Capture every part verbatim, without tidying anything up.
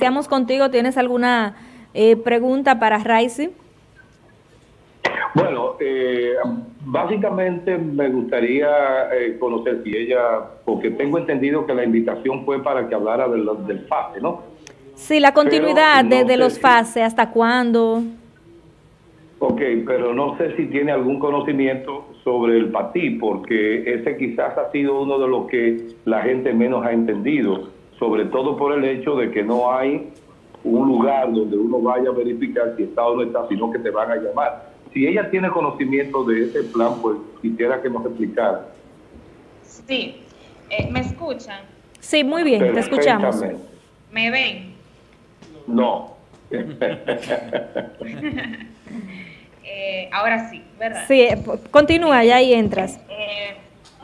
iniciamos contigo. ¿Tienes alguna eh, pregunta para Raicy? Bueno, eh, básicamente me gustaría eh, conocer si ella, porque tengo entendido que la invitación fue para que hablara del, del FASE, ¿no? Sí, la continuidad Pero de, no de sé los si, FASE, ¿hasta cuándo? ok, pero no sé si tiene algún conocimiento sobre el PATI, porque ese quizás ha sido uno de los que la gente menos ha entendido, sobre todo por el hecho de que no hay un lugar donde uno vaya a verificar si está o no está, sino que te van a llamar. Si ella tiene conocimiento de ese plan, pues quisiera que nos explicara. Sí, eh, ¿me escuchan? Sí, muy bien, te escuchamos. Perfectamente. ¿Me ven? No. eh, ahora sí, ¿verdad? Sí, eh, continúa, ya ahí entras. Eh,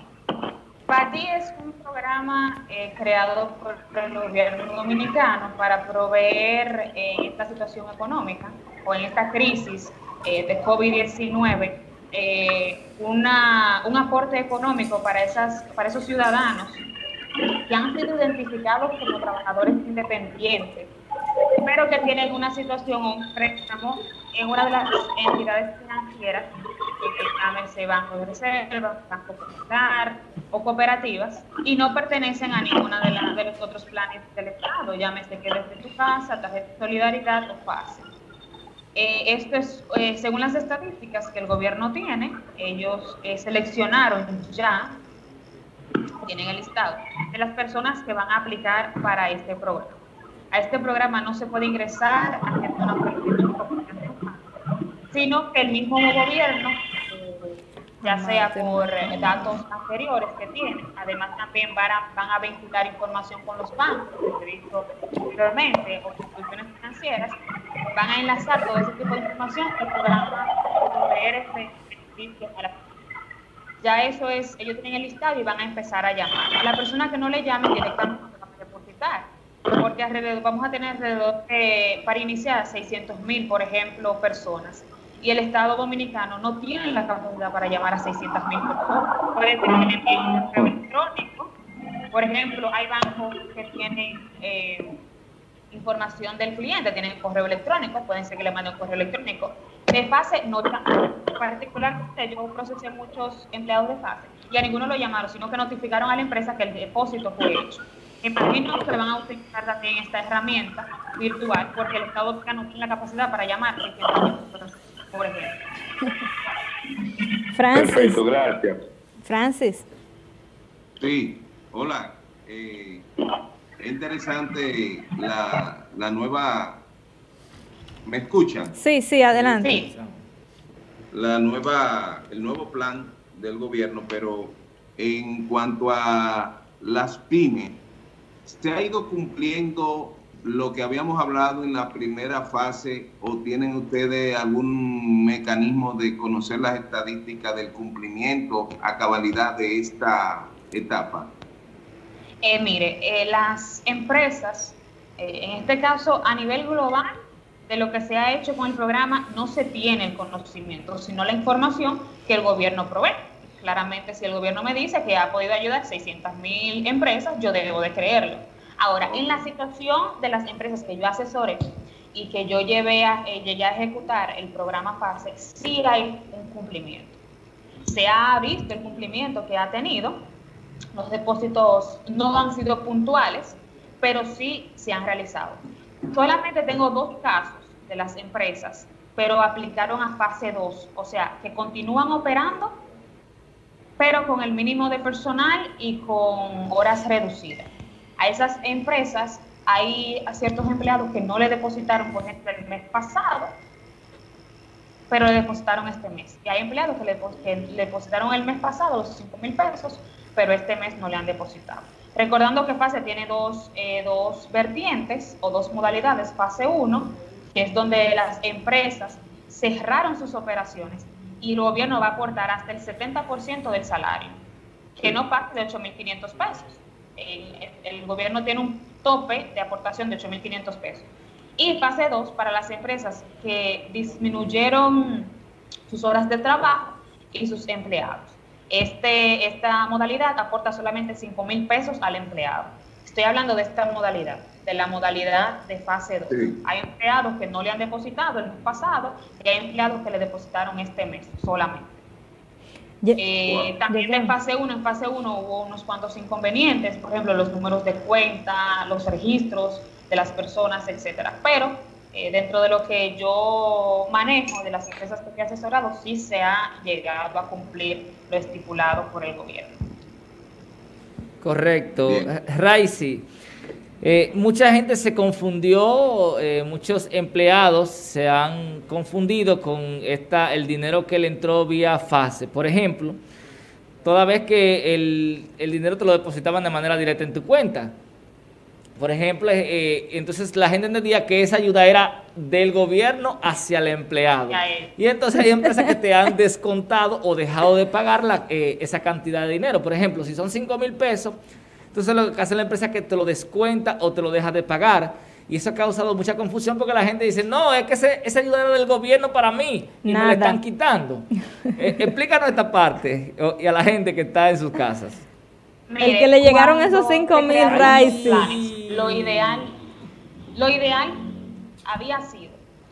PATI es un programa eh, creado por el gobierno dominicano para proveer eh, en esta situación económica o en esta crisis eh, de COVID diecinueve eh, una, un aporte económico para, esas, para esos ciudadanos que han sido identificados como trabajadores independientes, pero que tienen una situación o un préstamo en una de las entidades financieras, que llámese Banco de Reserva, Banco Popular o cooperativas, y no pertenecen a ninguna de, la, de los otros planes del Estado, llámese que desde tu casa, tarjeta de solidaridad o FASE. Eh, esto es, eh, según las estadísticas que el gobierno tiene, ellos eh, seleccionaron ya, tienen el listado, de las personas que van a aplicar para este programa. A este programa no se puede ingresar haciendo una solicitud, sino que el mismo gobierno, eh, ya sea por eh, datos anteriores que tienen, además también van a, van a vincular información con los bancos, que he visto anteriormente, o instituciones financieras, van a enlazar todo ese tipo de información y podrán proveer este servicio a la persona. Ya eso es, ellos tienen el listado y van a empezar a llamar. A la persona que no le llame directamente no se va a depositar, porque alrededor, vamos a tener alrededor de, para iniciar, seiscientos mil, por ejemplo, personas. Y el Estado Dominicano no tiene la capacidad para llamar a seiscientas mil personas. Puede ser que envíen un correo electrónico. Por ejemplo, hay bancos que tienen eh, información del cliente, tienen correo electrónico, pueden ser que le manden un correo electrónico. De FASE, no particularmente yo procesé muchos empleados de FASE y a ninguno lo llamaron, sino que notificaron a la empresa que el depósito fue hecho. Imagino que van a utilizar también esta herramienta virtual porque el Estado Dominicano no tiene la capacidad para llamar, por ejemplo. Francis. Perfecto, gracias. Francis. Sí, hola. Eh, es interesante la, la nueva... ¿Me escuchan? Sí, sí, adelante. Sí. La nueva, el nuevo plan del gobierno, pero en cuanto a las pymes, ¿se ha ido cumpliendo lo que habíamos hablado en la primera fase o tienen ustedes algún mecanismo de conocer las estadísticas del cumplimiento a cabalidad de esta etapa? Eh, mire, eh, las empresas, eh, en este caso a nivel global, de lo que se ha hecho con el programa, no se tiene el conocimiento, sino la información que el gobierno provee. Claramente, si el gobierno me dice que ha podido ayudar a seiscientas mil empresas, yo debo de creerlo. Ahora, en la situación de las empresas que yo asesoré y que yo llevé a, eh, llegué a ejecutar el programa FASE, sí hay un cumplimiento. Se ha visto el cumplimiento que ha tenido, los depósitos no han sido puntuales, pero sí se han realizado. Solamente tengo dos casos de las empresas, pero aplicaron a fase dos, o sea, que continúan operando, pero con el mínimo de personal y con horas reducidas. A esas empresas hay a ciertos empleados que no le depositaron, por ejemplo, el mes pasado, pero le depositaron este mes. Y hay empleados que le, que le depositaron el mes pasado los cinco mil pesos, pero este mes no le han depositado. Recordando que FASE tiene dos, eh, dos vertientes o dos modalidades. Fase uno, que es donde las empresas cerraron sus operaciones y el gobierno va a aportar hasta el setenta por ciento del salario, que no pasa de ocho mil quinientos pesos. El, el gobierno tiene un tope de aportación de ocho mil quinientos pesos. Y fase dos, para las empresas que disminuyeron sus horas de trabajo y sus empleados. Este, esta modalidad aporta solamente cinco mil pesos al empleado. Estoy hablando de esta modalidad, de la modalidad de fase dos. Sí. Hay empleados que no le han depositado el mes pasado y hay empleados que le depositaron este mes solamente. Ye- Eh, también en fase uno, en fase uno hubo unos cuantos inconvenientes, por ejemplo, los números de cuenta, los registros de las personas, etcétera. Pero eh, dentro de lo que yo manejo, de las empresas que he asesorado, sí se ha llegado a cumplir lo estipulado por el gobierno. Correcto. Bien. Raicy, eh, mucha gente se confundió, eh, muchos empleados se han confundido con esta, el dinero que le entró vía fase. Por ejemplo, toda vez que el, el dinero te lo depositaban de manera directa en tu cuenta. Por ejemplo, eh, entonces la gente entendía que esa ayuda era del gobierno hacia el empleado. Ya es. Y entonces hay empresas que te han descontado o dejado de pagar la, eh, esa cantidad de dinero. Por ejemplo, si son cinco mil pesos, entonces lo que hace la empresa es que te lo descuenta o te lo deja de pagar. Y eso ha causado mucha confusión porque la gente dice, no, es que ese, esa ayuda era del gobierno para mí y Nada. me la están quitando. Eh, explícanos esta parte o- y a la gente que está en sus casas. Mire, que le llegaron esos cuando cinco se mil, crearon Raicy. los planes, Lo ideal, lo ideal había sido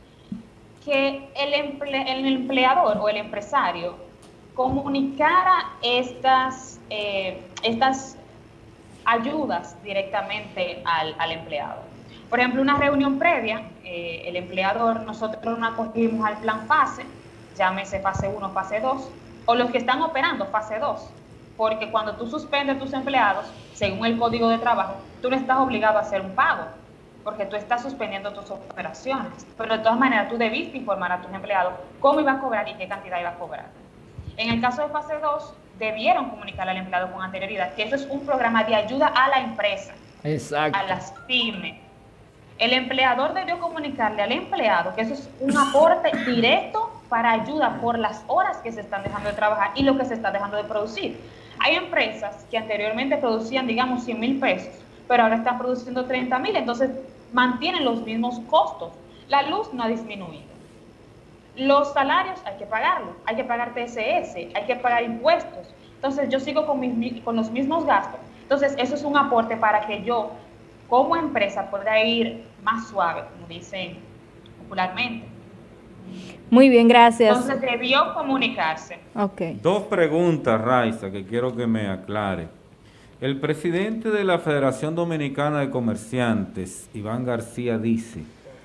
que el, emple- el empleador o el empresario comunicara estas, eh, estas ayudas directamente al, al empleado. Por ejemplo, una reunión previa, eh, el empleador, nosotros nos acogimos al plan fase, llámese fase uno, fase dos, o los que están operando fase dos, porque cuando tú suspendes a tus empleados, según el Código de Trabajo, tú no estás obligado a hacer un pago, porque tú estás suspendiendo tus operaciones. Pero de todas maneras, tú debiste informar a tus empleados cómo iba a cobrar y qué cantidad iba a cobrar. En el caso de fase dos, debieron comunicar al empleado con anterioridad que eso es un programa de ayuda a la empresa, Exacto. a las pymes. El empleador debió comunicarle al empleado que eso es un aporte directo para ayuda por las horas que se están dejando de trabajar y lo que se está dejando de producir. Hay empresas que anteriormente producían, digamos, cien mil pesos, pero ahora están produciendo treinta mil, entonces mantienen los mismos costos. La luz no ha disminuido. Los salarios hay que pagarlos, hay que pagar T S S, hay que pagar impuestos. Entonces yo sigo con, mis, con los mismos gastos. Entonces eso es un aporte para que yo, como empresa, pueda ir más suave, como dicen popularmente. Muy bien, gracias. Entonces debió comunicarse. Ok. Dos preguntas, Raiza, que quiero que me aclare. El presidente de la Federación Dominicana de Comerciantes, Iván García, dice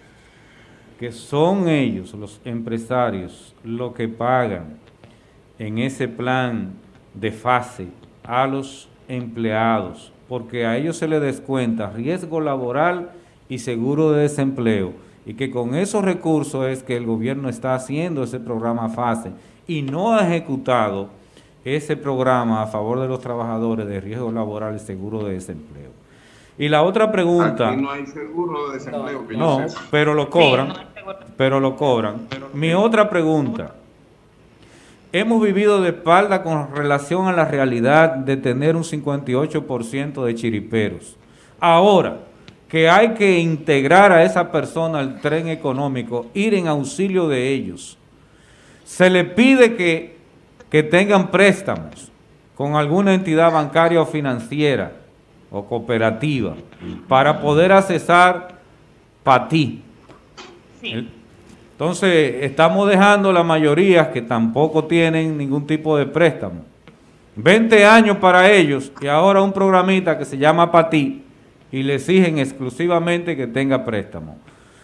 que son ellos, los empresarios, los que pagan en ese plan de fase a los empleados, porque a ellos se les descuenta riesgo laboral y seguro de desempleo, y que con esos recursos es que el gobierno está haciendo ese programa fase y no ha ejecutado ese programa a favor de los trabajadores de riesgo laboral y seguro de desempleo. Y la otra pregunta... Aquí no hay seguro de desempleo. Que No, yo sepa. pero lo cobran, Sí, no, seguro. pero lo cobran. Mi otra pregunta. Hemos vivido de espalda con relación a la realidad de tener un cincuenta y ocho por ciento de chiriperos. Ahora que hay que integrar a esa persona al tren económico, ir en auxilio de ellos, se le pide que, que tengan préstamos con alguna entidad bancaria o financiera o cooperativa para poder accesar para ti. Sí. Entonces, estamos dejando la mayoría que tampoco tienen ningún tipo de préstamo. veinte años para ellos y ahora un programita que se llama Patí y le exigen exclusivamente que tenga préstamo.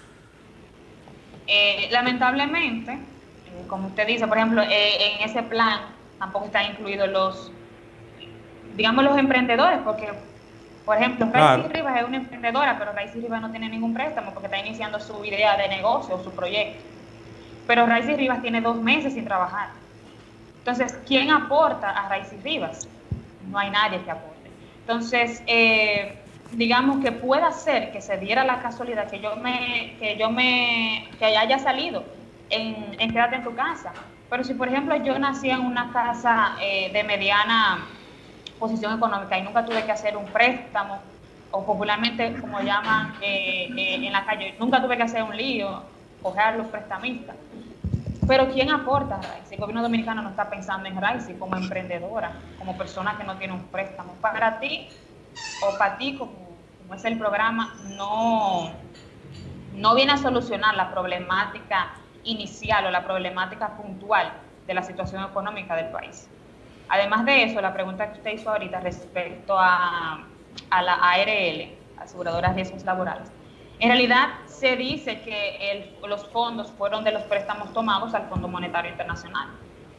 Eh, lamentablemente, eh, como usted dice, por ejemplo, eh, en ese plan tampoco están incluidos los, digamos, los emprendedores, porque, por ejemplo, Claro. Raicy Rivas es una emprendedora, pero Raicy Rivas no tiene ningún préstamo porque está iniciando su idea de negocio o su proyecto. Pero Raicy Rivas tiene dos meses sin trabajar. Entonces, ¿quién aporta a Raicy Rivas? No hay nadie que aporte. Entonces, eh, digamos que pueda ser que se diera la casualidad que yo me, que yo me, que haya salido en, en Quédate en tu casa. Pero si, por ejemplo, yo nací en una casa eh, de mediana posición económica y nunca tuve que hacer un préstamo, o popularmente, como llaman eh, eh, en la calle, nunca tuve que hacer un lío, coger a los prestamistas. Pero ¿quién aporta a Raicy? El gobierno dominicano no está pensando en Raicy como emprendedora, como persona que no tiene un préstamo. Para ti, o para ti como como es el programa, no, no viene a solucionar la problemática inicial o la problemática puntual de la situación económica del país. Además de eso, la pregunta que usted hizo ahorita respecto a, a la A R L, Aseguradora de Riesgos Laborales, en realidad se dice que el, los fondos fueron de los préstamos tomados al Fondo Monetario Internacional.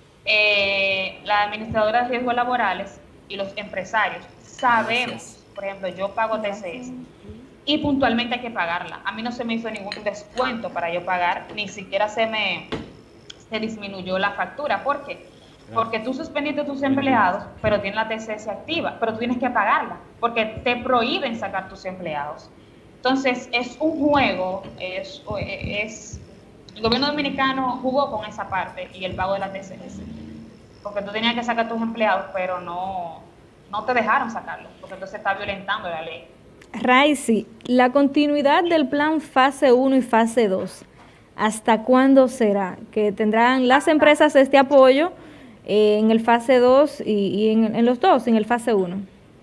Eh, la Administradora de Riesgos Laborales y los empresarios sabemos, por ejemplo, yo pago T C S y puntualmente hay que pagarla. A mí no se me hizo ningún descuento para yo pagar, ni siquiera se me se disminuyó la factura. ¿Por qué? Porque tú suspendiste a tus empleados, pero tienes la T C S activa, pero tú tienes que pagarla, porque te prohíben sacar tus empleados. Entonces, es un juego, es, es el gobierno dominicano jugó con esa parte y el pago de la T C S, porque tú tenías que sacar a tus empleados, pero no, no te dejaron sacarlos, porque entonces está violentando la ley. Raicy, la continuidad del plan fase uno y fase dos, ¿hasta cuándo será? Que tendrán las empresas este apoyo eh, en el fase dos y, y en, en los dos, en el fase uno.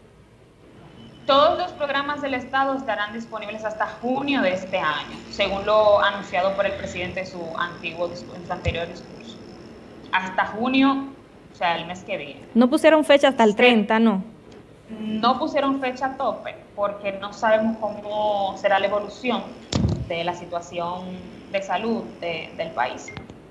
Todos los programas del Estado estarán disponibles hasta junio de este año, según lo anunciado por el presidente en su antiguo discurso, en su anterior discurso. Hasta junio, o sea, el mes que viene. No pusieron fecha hasta el treinta, ¿no? No pusieron fecha a tope, porque no sabemos cómo será la evolución de la situación de salud de, del país.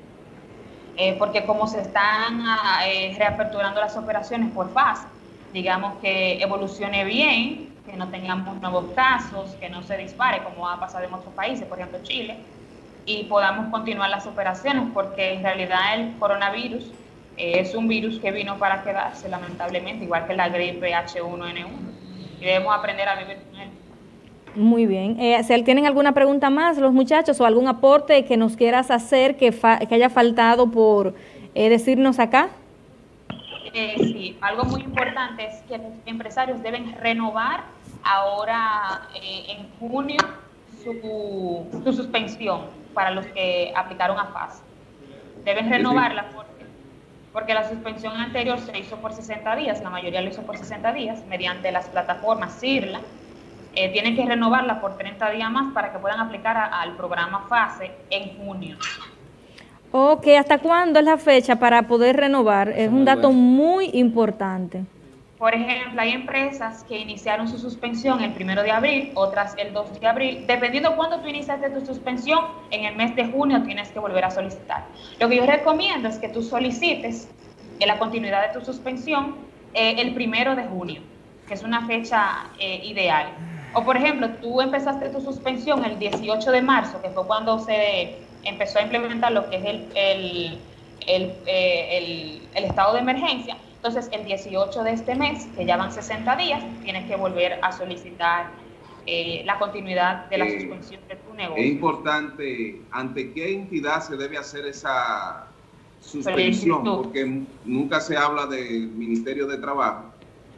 Eh, porque como se están eh, reaperturando las operaciones por fase, digamos que evolucione bien, que no tengamos nuevos casos, que no se dispare como ha pasado en otros países, por ejemplo Chile, y podamos continuar las operaciones, porque en realidad el coronavirus eh, es un virus que vino para quedarse, lamentablemente, igual que la gripe H uno N uno, y debemos aprender a vivir con él. Muy bien. Eh, si ¿tienen alguna pregunta más los muchachos o algún aporte que nos quieras hacer que, fa que haya faltado por eh, decirnos acá? Eh, sí, algo muy importante es que los empresarios deben renovar ahora eh, en junio su, su suspensión para los que aplicaron a fase. Deben renovarla porque, porque la suspensión anterior se hizo por sesenta días, la mayoría lo hizo por sesenta días mediante las plataformas CIRLA. Eh, tienen que renovarla por treinta días más para que puedan aplicar a, al programa fase en junio. Ok, ¿hasta cuándo es la fecha para poder renovar? Es un dato muy importante. Por ejemplo, hay empresas que iniciaron su suspensión el primero de abril, otras el dos de abril. Dependiendo de cuándo tú iniciaste tu suspensión, en el mes de junio tienes que volver a solicitar. Lo que yo recomiendo es que tú solicites en la continuidad de tu suspensión eh, el primero de junio, que es una fecha eh, ideal. O por ejemplo, tú empezaste tu suspensión el dieciocho de marzo, que fue cuando se empezó a implementar lo que es el, el, el, eh, el, el estado de emergencia. Entonces, el dieciocho de este mes, que ya van sesenta días, tienes que volver a solicitar eh, la continuidad de la eh, suspensión de tu negocio. Es importante, ¿ante qué entidad se debe hacer esa suspensión? Porque nunca se habla del Ministerio de Trabajo,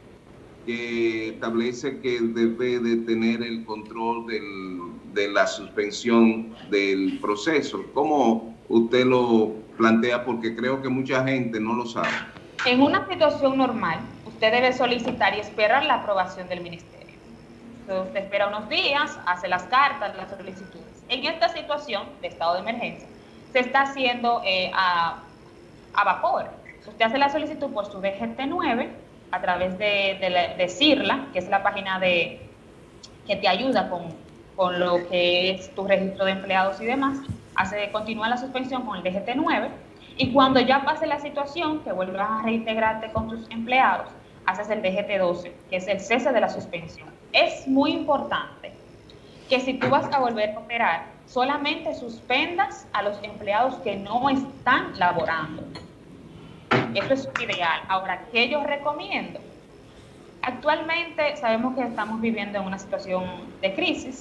que establece que debe de tener el control del, de la suspensión del proceso. ¿Cómo usted lo plantea? Porque creo que mucha gente no lo sabe. En una situación normal, usted debe solicitar y esperar la aprobación del ministerio. Entonces, usted espera unos días, hace las cartas, las solicitudes. En esta situación de estado de emergencia, se está haciendo eh, a, a vapor. Usted hace la solicitud por su D G T nueve, a través de, de, la, de CIRLA, que es la página de, que te ayuda con, con lo que es tu registro de empleados y demás. Hace, continúa la suspensión con el D G T nueve, y cuando ya pase la situación, que vuelvas a reintegrarte con tus empleados, haces el D G T doce, que es el cese de la suspensión. Es muy importante que si tú vas a volver a operar, solamente suspendas a los empleados que no están laborando. Eso es ideal. Ahora, ¿qué yo recomiendo? Actualmente sabemos que estamos viviendo en una situación de crisis.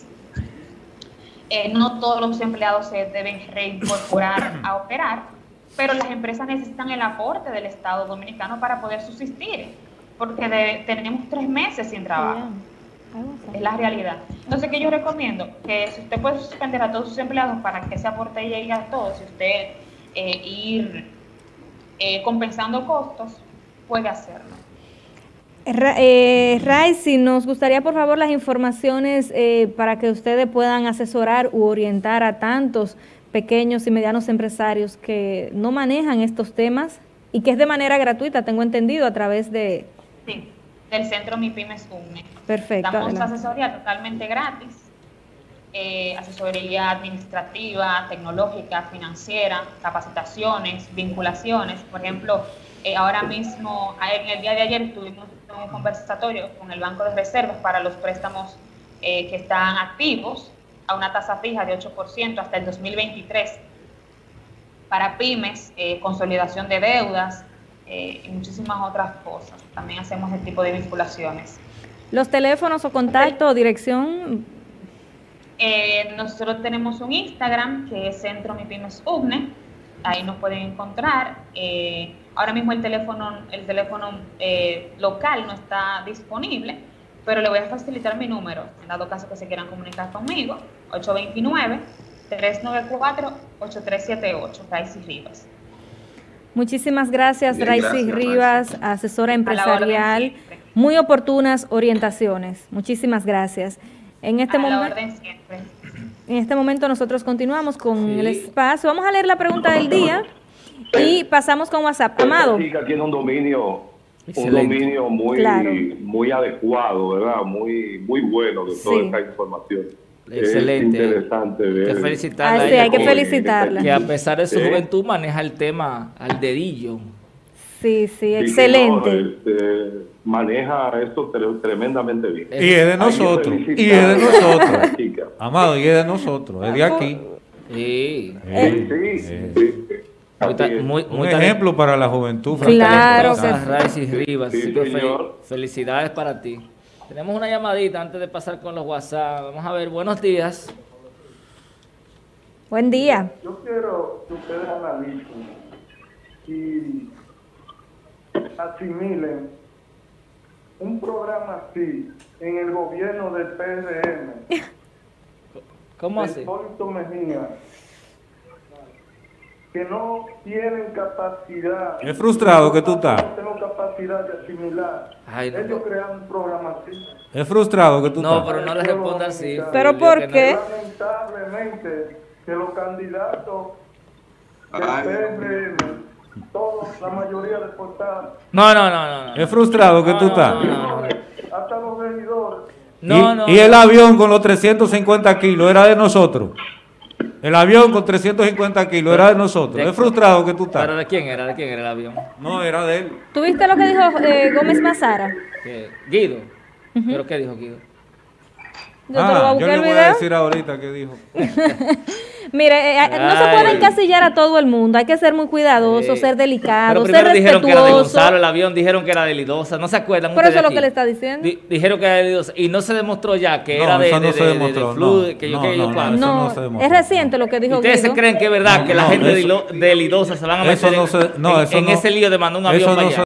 Eh, no todos los empleados se deben reincorporar a operar, pero las empresas necesitan el aporte del Estado Dominicano para poder subsistir, porque de, tenemos tres meses sin trabajo. Es la realidad. Entonces, ¿qué yo recomiendo? Que si usted puede suspender a todos sus empleados para que ese aporte llegue a todos, si usted eh, ir... Eh, compensando costos, puede hacerlo. Ra eh, Raicy, nos gustaría por favor las informaciones eh, para que ustedes puedan asesorar u orientar a tantos pequeños y medianos empresarios que no manejan estos temas y que es de manera gratuita, tengo entendido, a través de... Sí, del Centro MIPYMES UNE. Perfecto. Damos adelante. asesoría totalmente gratis, eh, asesoría administrativa, tecnológica, financiera, capacitaciones, vinculaciones. Por ejemplo, eh, ahora mismo, en el día de ayer tuvimos un conversatorio con el Banco de Reservas para los préstamos eh, que están activos a una tasa fija de ocho por ciento hasta el dos mil veintitrés. Para pymes, eh, consolidación de deudas eh, y muchísimas otras cosas. También hacemos este tipo de vinculaciones. ¿Los teléfonos o contacto o dirección? Eh, nosotros tenemos un Instagram que es Centro MIPYMES UNE. Ahí nos pueden encontrar. Eh, ahora mismo el teléfono, el teléfono eh, local no está disponible, pero le voy a facilitar mi número, en dado caso que se quieran comunicar conmigo, ocho dos nueve, tres nueve cuatro, ocho tres siete ocho, Raicy Rivas. Muchísimas gracias, Bien, Raicy gracias, Rivas, Raicy. asesora A la orden empresarial. siempre. Muy oportunas orientaciones. Muchísimas gracias. En este, A la momen- orden siempre. en este momento nosotros continuamos con Sí. el espacio. Vamos a leer la pregunta del día y pasamos con WhatsApp. Amado. Esta chica tiene un dominio, Excelente. un dominio muy, Claro. muy adecuado, ¿verdad? Muy, muy bueno de toda Sí. esta información. Excelente. Es interesante ver. Que felicitarla. Ah, a sí, ella hay que por- felicitarla. Que a pesar de su Sí. juventud maneja el tema al dedillo. Sí, sí, Sí, excelente. no, este, maneja esto tre- tremendamente bien. Y es de Hay que nosotros, felicitar y es de a la nosotros. chica. Amado, y es de nosotros, es de aquí. Sí. Sí, sí, Eh, sí, sí. Muy, ta- Así es. muy, Un muy ejemplo para la juventud. Claro que talentosa, sí. Raicy Rivas. Sí, Así que fel- señor. felicidades para ti. Tenemos una llamadita antes de pasar con los WhatsApp. Vamos a ver, buenos días. Buen día. Yo quiero que ustedes analicen y asimilen un programa así en el gobierno del P R M, ¿Cómo de así? Hipólito Mejía, que no tienen capacidad. Es frustrado que tú estás. No tengo capacidad de asimilar. Ay, no. Ellos crean un programa así. Es frustrado que tú No, estás. pero no le responda así. ¿Pero Julio, por que no- qué? Lamentablemente, que los candidatos del Ay, P R M, todos, la mayoría deportados, No, no, no, no. no. Es frustrado que No, tú no, estás. no, no, no. hasta los regidores. No, y, no, y el no. avión con los trescientos cincuenta kilos era de nosotros. El avión con trescientos cincuenta kilos era de nosotros. De- Es frustrado que tú ¿Pero estás. de quién era? ¿De quién era el avión? No, era de él. ¿Tuviste lo que dijo eh, Gómez Mazara? ¿Qué? Guido. ¿Pero qué dijo Guido? Yo te lo voy a Ah, yo buscar le el voy a video. decir ahorita qué dijo. Mire, eh, no se Ay. puede encasillar a todo el mundo. Hay que ser muy cuidadoso, Eh, ser Pero delicado, ser primero dijeron que era de respetuoso. Gonzalo el avión, dijeron que era de Lidosa, ¿no se acuerdan Pero eso ustedes es lo aquí? que le está diciendo. Di- dijeron que era de Lidosa y no se demostró ya que No, era de, eso no de, se de- de- demostró, de Flu, no. que yo No, que yo no, no, cuando. eso No, no se demostró, es reciente lo que dijo ¿Ustedes se Guido. creen que es verdad que la No, gente de, eso- Lilo- de Lidosa se van a eso meter no en, se- no, en- eso en no- ese lío de mandar un eso avión no para se- allá?